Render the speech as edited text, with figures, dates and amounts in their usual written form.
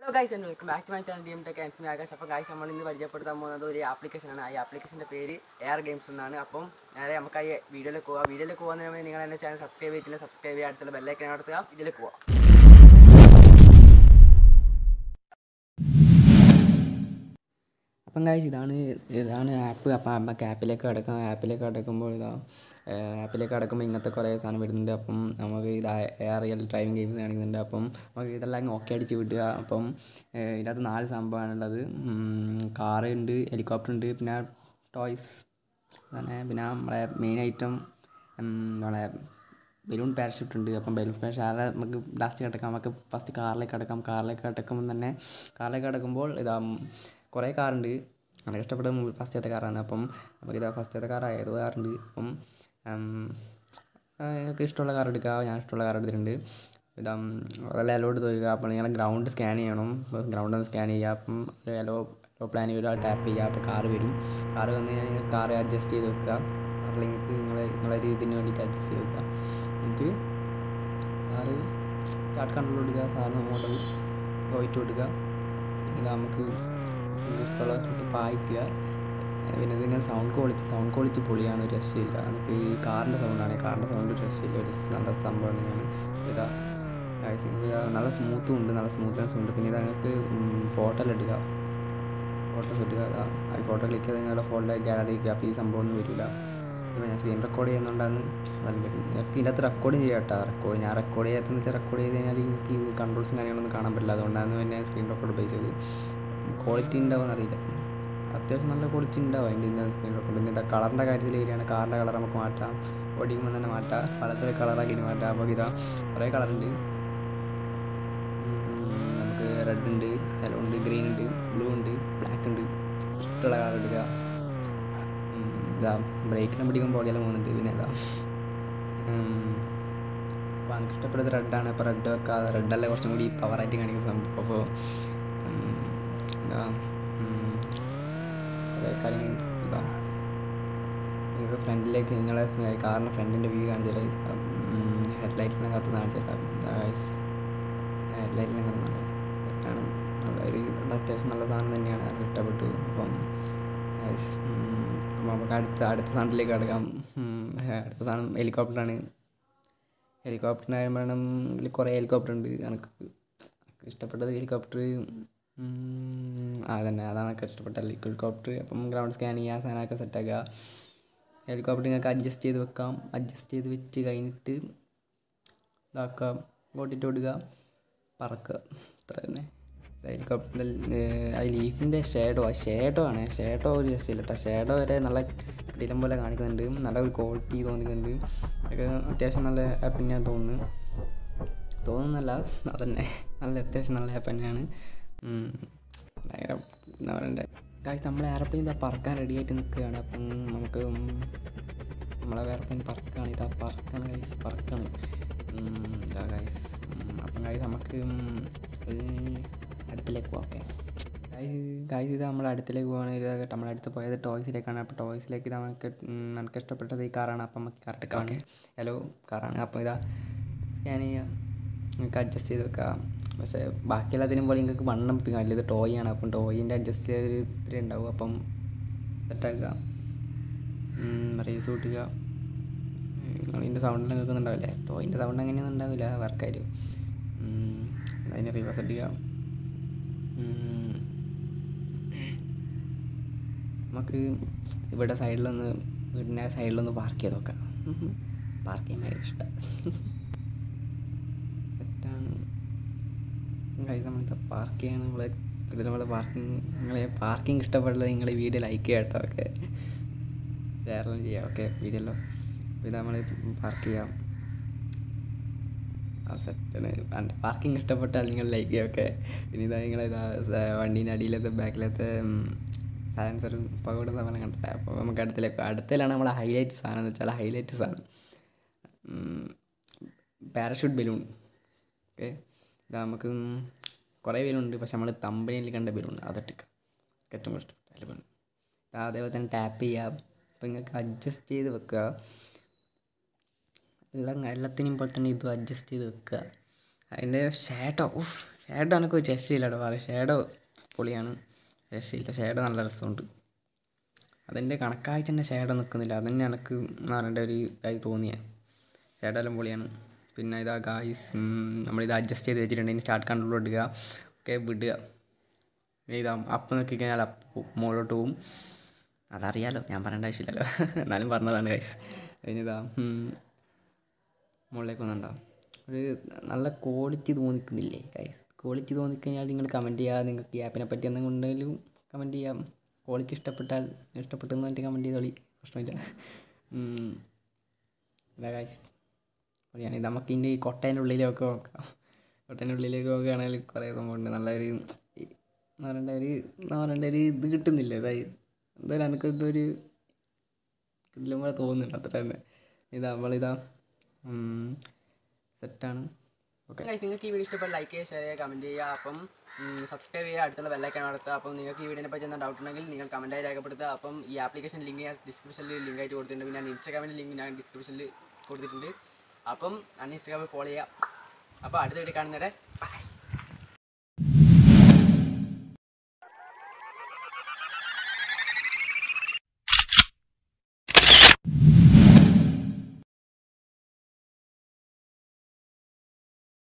guys, and welcome back to my channel DM Tech and me Akash. അപ്പോൾ guys നമ്മൾ ഇന്ന് പരിചയപ്പെടുത്താൻ പോകുന്നത് ഒരു ആപ്ലിക്കേഷനാണ്. ഈ ആപ്ലിക്കേഷൻ്റെ പേര് എയർ ഗെയിംസ് എന്നാണ്. അപ്പം നേരെ നമുക്ക് ഈ വീഡിയോയിലേക്ക് പോകുന്നതിന് മുന്നേ നിങ്ങൾ എൻ്റെ ചാനൽ സബ്സ്ക്രൈബ് ചെയ്തിട്ടില്ല, സബ്സ്ക്രൈബ് ചെയ്യുക, അടുത്തുള്ള ബെല്ലൈക്കൻ അമർത്തുക. ഇതിലേക്ക് പോവാം. അപ്പം ഗൈസ് ഇതാണ് ആപ്പ്. അപ്പം നമുക്ക് ആപ്പിലേക്ക് കിടക്കുമ്പോൾ ഇങ്ങനത്തെ കുറേ സാധനം വരുന്നുണ്ട്. അപ്പം നമുക്ക് റിയൽ ഡ്രൈവിംഗ് ഗെയിംസ് കാണിക്കുന്നുണ്ട്. അപ്പം നമുക്ക് ഇതെല്ലാം ഓക്കെ അടിച്ച് വിടുക. അപ്പം ഇതിനകത്ത് 4 സംഭവമാണുള്ളത്. കാറ് ഉണ്ട്, ഹെലികോപ്റ്റർ ഉണ്ട്, പിന്നെ ടോയ്സ് തന്നെ, പിന്നെ നമ്മളെ മെയിൻ ഐറ്റം നമ്മളെ ബലൂൺ പാരഷൂട്ട് ഉണ്ട്. അപ്പം ബലൂൺ പാരഷൂട്ട് നമുക്ക് ലാസ്റ്റ് കിടക്കാം. നമുക്ക് ഫസ്റ്റ് കാറിലേക്ക് കിടക്കുമ്പോൾ കുറേ കാറുണ്ട്. എനിക്ക് ഇഷ്ടപ്പെട്ട ഫസ്റ്റത്തെ കാറാണ്. അപ്പം നമുക്കിതാ ഫസ്റ്റത്തെ കാറായത് കാറുണ്ട്. അപ്പം നിങ്ങൾക്ക് ഇഷ്ടമുള്ള കാർ എടുക്കുക. ഞാൻ ഇഷ്ടമുള്ള കാർ എടുത്തിട്ടുണ്ട്. അതെല്ലാം അലോട്ട് തോന്നുക. അപ്പോൾ നിങ്ങളെ ഗ്രൗണ്ട് സ്കാൻ ചെയ്യണം. ഗ്രൗണ്ട് ഒന്ന് സ്കാൻ ചെയ്യുക. അപ്പം ഒരു എലോ പ്ലാൻ വരിക, ടാപ്പ് ചെയ്യുക. അപ്പോൾ കാറ് വരും. കാറ് വന്നു കഴിഞ്ഞാൽ നിങ്ങൾ കാറ് അഡ്ജസ്റ്റ് ചെയ്ത് വെക്കുക. കാറിലേക്ക് നിങ്ങളെ ഇതിന് വേണ്ടിയിട്ട് അഡ്ജസ്റ്റ് ചെയ്ത് വെക്കുക. എന്നിട്ട് കാറ് സ്റ്റാർട്ട് കൺട്രോൾ എടുക്കുക. സാറിന് അങ്ങോട്ട് പോയിട്ട് കൊടുക്കുക. പിന്നെ നമുക്ക് ഇഷ്ടമുള്ള സ്ഥലത്ത് പായിക്കുക. പിന്നെ ഇതിങ്ങനെ സൗണ്ട് ക്വാളിറ്റി പൊളിയാണ്, ഒരു രക്ഷയില്ല. നമുക്ക് ഈ കാറിൻ്റെ സൗണ്ട് ഒരു രക്ഷയില്ല, ഒരു നല്ല സംഭവം തന്നെയാണ്. നല്ല സ്മൂത്തും ഉണ്ട്, നല്ല സ്മൂത്ത്നെസ് ഉണ്ട്. പിന്നെ ഇത് നിങ്ങൾക്ക് ഫോട്ടോസ് എടുക്കുക. ഈ ഫോട്ടോ ക്ലിക്ക് ചെയ്ത് നിങ്ങളുടെ ഫോട്ടോ ഗാലറി വയ്ക്കുക. അപ്പോൾ ഈ സംഭവം ഒന്നും വരില്ല. ഇപ്പോൾ ഞാൻ സ്ക്രീൻ റെക്കോർഡ് ചെയ്യുന്നുണ്ടാകുന്ന നല്ല പറ്റും. നിങ്ങൾക്ക് ഇതിനകത്ത് റെക്കോർഡിങ് ചെയ്യാം കേട്ടോ. ഞാൻ റെക്കോർഡ് ചെയ്യാത്തതെന്ന് വെച്ചാൽ റെക്കോർഡ് ചെയ്ത് കഴിഞ്ഞാൽ എനിക്ക് ഈ കൺട്രോൾസും കാര്യങ്ങളൊന്നും കാണാൻ പറ്റില്ല. അതുകൊണ്ടാണ് പിന്നെ സ്ക്രീൻ റെക്കോർഡ് ഉപയോഗിച്ചത്. ക്വാളിറ്റി ഉണ്ടാവുമെന്ന് അറിയില്ല. അത്യാവശ്യം നല്ല ക്വാളിറ്റി ഉണ്ടാവും അതിൻ്റെ സ്ക്രീൻ റെക്കോർഡ്. പിന്നെ കളറിൻ്റെ കാര്യത്തിൽ വരികയാണ്. കാറിൻ്റെ കളർ നമുക്ക് മാറ്റാം, ഓടിക്കുമ്പോൾ തന്നെ മാറ്റാം, പലതരം കളറാക്കി മാറ്റാം. അപ്പോൾ കുറേ കളറുണ്ട്. നമുക്ക് റെഡ് ഉണ്ട്, യെല്ലോ ഉണ്ട്, ഗ്രീൻ ഉണ്ട്, ബ്ലൂ ഉണ്ട്, ബ്ലാക്ക് ഉണ്ട്. ഇഷ്ടമുള്ള കളർ എടുക്കുക. ബ്രേക്കിനെ പിടിക്കുമ്പോൾ പുകയെല്ലാം പോകുന്നുണ്ട്. പിന്നെ അപ്പോൾ എനിക്ക് ഇഷ്ടപ്പെട്ടത് റെഡാണ്. അപ്പോൾ റെഡ് വെക്കാതെ റെഡല്ലേ കുറച്ചും കൂടി പവറായിട്ട് കാണിക്കുന്ന സംഭവം. അപ്പോൾ കുറേ കാര്യങ്ങളുണ്ട്. നിങ്ങൾക്ക് ഫ്രണ്ടിലേക്ക് നിങ്ങളെ കാറിൻ്റെ ഫ്രണ്ടിൻ്റെ വ്യൂ കാണിച്ചു തരാം. ഹെഡ്ലൈറ്റിലെല്ലാം കത്ത് കാണിച്ചു തരാം. ഹെഡ്ലൈറ്റിലെല്ലാം കത്തുന്നുണ്ടോ? തെറ്റാണ്. നല്ലൊരു അത്യാവശ്യം നല്ല സാധനം തന്നെയാണ്, എനിക്ക് ഇഷ്ടപ്പെട്ടു. അപ്പം നമുക്ക് അടുത്ത സാധനത്തിലേക്ക് കിടക്കാം. അടുത്ത സാധനം ഹെലികോപ്റ്ററാണ്. ഹെലികോപ്റ്ററിനാകുമ്പോഴും കുറേ ഹെലികോപ്റ്റർ ഉണ്ട്. എനിക്ക് ഇഷ്ടപ്പെട്ടത് ഹെലികോപ്റ്റർ അതാണ് എനിക്ക് ഇഷ്ടപ്പെട്ട ഹെലികോപ്റ്റർ. അപ്പം ഗ്രൗണ്ട് സ്കാൻ ചെയ്യുക, സാധനമൊക്കെ സെറ്റാക്കുക. ഹെലികോപ്റ്റർ നിങ്ങൾക്ക് അഡ്ജസ്റ്റ് ചെയ്ത് വെക്കാം. അഡ്ജസ്റ്റ് ചെയ്ത് വെച്ച് കഴിഞ്ഞിട്ട് ഇതാക്കുക, ഓട്ടിട്ട് ഓടുക, പറക്കുക. അത്ര തന്നെ. ഹെലികോപ്റ്ററിൽ ലീഫിൻ്റെ ഷേഡോ ആണ്. ഷേഡോ ഒരു രക്ഷയില്ല കേട്ടോ. ഷേഡോ വരെ നല്ല കിടിലം പോലെ കാണിക്കുന്നുണ്ട്. നല്ല ഒരു ക്വാളിറ്റി തോന്നിക്കുന്നുണ്ട്. അതൊക്കെ അത്യാവശ്യം നല്ല ആപ്പ് തന്നെയാണ് തോന്നുന്നല്ല, അതന്നെ നല്ല അത്യാവശ്യം നല്ല ആപ്പ് തന്നെയാണ്. ഭയങ്കര എന്താ പറയണ്ടേ ഗായ്സ്, നമ്മളെ എയർപ്ലെയിൻ പറക്കാൻ റെഡി ആയിട്ട് നിൽക്കുകയാണ്. അപ്പം നമുക്ക് നമ്മളെ എയർപ്ലെയിൻ പറക്കുകയാണ്. പറക്കണം ഗൈസ്. അപ്പം ഗൈസ് നമുക്ക് അടുത്തിലേക്ക് പോകാം. ഓക്കെ ഗൈസ്, ഇത് നമ്മൾ അടുത്തിലേക്ക് പോകുകയാണെങ്കിൽ നമ്മൾ അടുത്ത് പോയത് ടോയ്സിലേക്കാണ്. അപ്പോൾ ടോയ്സിലേക്ക് നമുക്ക് ഇഷ്ടപ്പെട്ടത് ഈ കാറാണ്. അപ്പം നമുക്ക് കറക്റ്റ് കാർ ഹലോ കാറാണ്. അപ്പോൾ സ്കാൻ ചെയ്യുക, നിങ്ങൾക്ക് അഡ്ജസ്റ്റ് ചെയ്ത് വെക്കാം. പക്ഷേ ബാക്കിയെല്ലാത്തിനും പോലെ നിങ്ങൾക്ക് വണ്ണം കാണില്ല. ഇത് ടോയ് ആണ്. അപ്പം ടോയിൻ്റെ അഡ്ജസ്റ്റ് ചെയ്ത് ഇത്തിരി ഉണ്ടാവും. അപ്പം സെറ്റാക്കുക, റേസ് കൂട്ടുക. നിങ്ങളിതിൻ്റെ സൗണ്ടിൽ കേൾക്കുന്നുണ്ടാവില്ലേ? ടോയിൻ്റെ സൗണ്ട് അങ്ങനെയൊന്നും ഉണ്ടാവില്ല, വർക്കായിട്ട്. അതിന് റിവേഴ്സ് അടിക്കുക. നമുക്ക് ഇവിടെ വീടിൻ്റെ സൈഡിലൊന്ന് പാർക്ക് ചെയ്ത് നോക്കാം. പാർക്ക് ചെയ്യാൻ ഭയങ്കര ഇഷ്ടമാണ്. നമ്മളിത് പാർക്ക് ചെയ്യണം. നമ്മളെ പാർക്കിംഗ് ഇഷ്ടപ്പെടില്ല, നിങ്ങൾ വീഡിയോ ലൈക്ക് ചെയ്യാം കേട്ടോ. ഓക്കെ, ഷെയറെല്ലാം ചെയ്യാം. ഓക്കെ, വീഡിയോല്ലോ. അപ്പോൾ നമ്മൾ പാർക്ക് ചെയ്യാം. സെറ്റാണ്. പാർക്കിംഗ് ഇഷ്ടപ്പെട്ടാൽ നിങ്ങൾ ലൈക്ക് ചെയ്യാം. ഓക്കെ, പിന്നെ വണ്ടീൻ്റെ അടിയിലത്തെ ബാക്കിലത്തെ സയൻസറും പകോട സാധനം കണ്ടിട്ട്. അപ്പോൾ നമുക്ക് അടുത്തിലാണ് നമ്മളെ ഹൈലൈറ്റ് സാധനം എന്ന് വെച്ചാൽ പാരഷൂട്ട് ബലൂൺ. ഓക്കെ, നമുക്ക് കുറേ ബലൂണുണ്ട്. പക്ഷെ നമ്മൾ തമ്പനിയിൽ കണ്ട ബലൂൺ അതൊക്കെ ഏറ്റവും ഇഷ്ടപ്പെട്ട ബലൂൺ. അതേപോലെ തന്നെ ടാപ്പ് ചെയ്യുക. അപ്പോൾ നിങ്ങൾക്ക് അഡ്ജസ്റ്റ് ചെയ്ത് വെക്കുക. എല്ലാത്തിനും പോലെ തന്നെ ഇതും അഡ്ജസ്റ്റ് ചെയ്ത് വെക്കുക. അതിൻ്റെ ഷേഡോ എനിക്ക് ഒരു രക്ഷയില്ലട്ടോ പറയാം. ഷേഡോ പൊളിയാണ്, രക്ഷയില്ല. ഷേഡോ നല്ല രസമുണ്ട്. അതിൻ്റെ കണക്കായിട്ട് തന്നെ ഷേഡോ നിൽക്കുന്നില്ല. അതന്നെ എനിക്ക് പറയേണ്ട ഒരു ഇതായി തോന്നിയത്. ഷേഡോ എല്ലാം പൊളിയാണ്. പിന്നെ ഇതാ ഗായ്സ്, നമ്മളിത് അഡ്ജസ്റ്റ് ചെയ്ത് വെച്ചിട്ടുണ്ട്. ഇനി സ്റ്റാർട്ട് കൺട്രോൾ ഇടുക, ഓക്കെ വിടുക. ഇതാ അപ്പ് നോക്കി കഴിഞ്ഞാൽ അപ്പ് മുകളിലോട്ട് പോവും. അതറിയാലോ, ഞാൻ പറയേണ്ട ആവശ്യമില്ലല്ലോ. എന്നാലും പറഞ്ഞതാണ് ഗൈസ്. കഴിഞ്ഞതാ മുകളിലേക്ക് വന്നിട്ടുണ്ടാവും. ഒരു നല്ല ക്വാളിറ്റി തോന്നിക്കുന്നില്ലേ ഗൈസ്? ക്വാളിറ്റി തോന്നിക്കഴിഞ്ഞാൽ നിങ്ങൾ കമൻറ്റ് ചെയ്യുക. നിങ്ങൾക്ക് ഈ ആപ്പിനെ പറ്റി എന്തെങ്കിലും ഉണ്ടെങ്കിലും കമൻറ്റ് ചെയ്യാം. ക്വാളിറ്റി ഇഷ്ടപ്പെട്ടാൽ ഇഷ്ടപ്പെട്ടെന്ന് പറഞ്ഞിട്ട് കമൻറ്റ് ചെയ്തോളി, പ്രശ്നമില്ല. ഇതാ ഗൈസ് പൊളിയാണ്. ഇത് നമുക്ക് ഇനി കൊട്ടേൻ്റെ ഉള്ളിലേക്ക് നോക്കാം. കൊട്ടേൻ്റെ ഉള്ളിലേക്ക് നോക്കുകയാണെങ്കിൽ കുറേ സംഭവമുണ്ട്. നല്ലൊരു എന്താ പറയേണ്ട ഒരു ഇത് കിട്ടുന്നില്ല. അതായത് എന്തായാലും എനിക്ക് ഇതൊരു കിട്ടിലും കൂടെ തോന്നുന്നുണ്ട്, അത്ര തന്നെ. നമ്മളിതാ സെറ്റാണ്. ഓക്കെ നിങ്ങൾക്ക് ഈ വീഡിയോ ഇഷ്ടപ്പെട്ട് ലൈക്ക് ചെയ്യുക, ഷെയർ ചെയ്യുക, കമൻറ്റ് ചെയ്യുക. അപ്പം സബ്സ്ക്രൈബ് ചെയ്യുക, അടുത്തുള്ള ബെല്ലൈക്കൺ നടത്തുക. അപ്പം നിങ്ങൾക്ക് ഈ വീഡിയോനെ പറ്റി എന്താ ഡൗട്ട് ഉണ്ടെങ്കിൽ നിങ്ങൾ കമൻറ്റായി രേഖപ്പെടുത്തുക. അപ്പം ഈ ആപ്ലിക്കേഷൻ ലിങ്ക് ഞാൻ ഡിസ്ക്രിപ്ഷനിൽ ലിങ്ക് ആയിട്ട് കൊടുത്തിട്ടുണ്ട്. പിന്നെ ഞാൻ ഇൻസ്റ്റാഗ്രാമിൻ്റെ ലിങ്ക് ഞാൻ ഡിസ്ക്രിപ്ഷനിൽ കൊടുത്തിട്ടുണ്ട്. അപ്പം ഇൻസ്റ്റാഗ്രാമിൽ ഫോളോ ചെയ്യുക. അപ്പോൾ അടുത്ത വീഡിയോ കാണുന്നവരെ